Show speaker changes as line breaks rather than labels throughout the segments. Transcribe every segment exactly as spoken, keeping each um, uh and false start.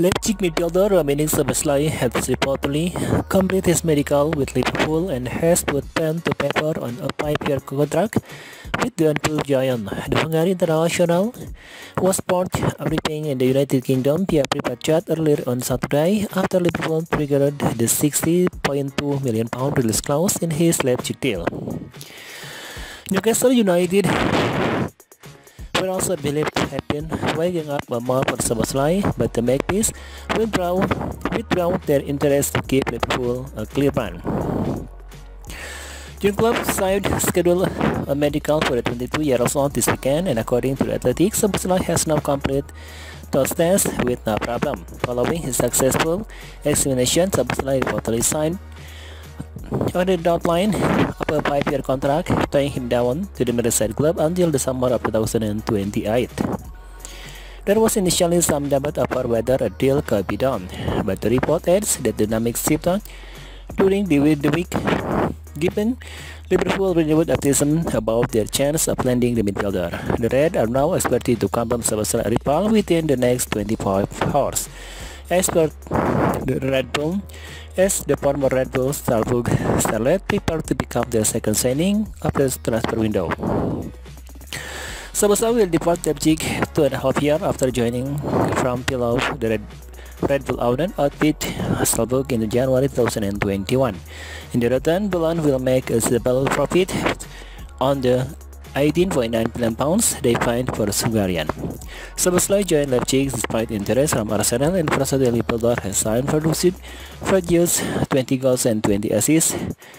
Leipzig midfielder Dominic Szoboszlai has reportedly completed his medical with Liverpool and has put pen to paper on a five-year contract with the unproved giant. The Hungarian international was port everything in the United Kingdom via private jet earlier on Saturday after Liverpool triggered the sixty point two million pound release clause in his Leipzig deal. Newcastle United were also believed to have been weighing up a more for Szoboszlai, but the Magpies withdraw, withdraw their interest to give Liverpool a clear run. Jurgen Klopp side scheduled a medical for the twenty-two-year-old this weekend, and according to the Athletic, Szoboszlai has now completed those tests with no problem. Following his successful examination, Szoboszlai reportedly signed on the dotted line of a five-year contract, tying him down to the Merseyside club until the summer of two thousand twenty-eight. There was initially some debate over whether a deal could be done, but the report adds that the dynamics shifted during the week, given Liverpool renewed optimism about their chance of landing the midfielder. The Reds are now expected to confirm Szoboszlai arrival within the next twenty-four hours. As per the Red Bull, as the former Red Bull Starbuck starlet prepared to become their second signing of the transfer window. Szoboszlai will depart Leipzig two and a half years after joining from below the Red, Red Bull owner outfit Starbuck in January two thousand twenty-one. In the return, Milan will make a sizable profit on the eighteen point nine million pounds they find for the Hungarian. Szoboszlai joined Leipzig despite interest from Arsenal, and Versatile Liverpool has signed for Lucid for years, twenty goals and twenty assists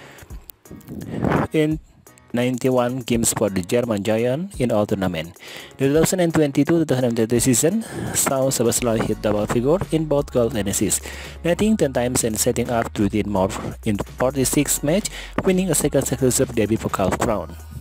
in ninety-one games for the German giant in all tournaments. The twenty twenty-two to twenty twenty season saw Szoboszlai hit double figure in both goals and assists, netting ten times and setting up to win more in forty-six matches, winning a second successive debut for Calf Crown.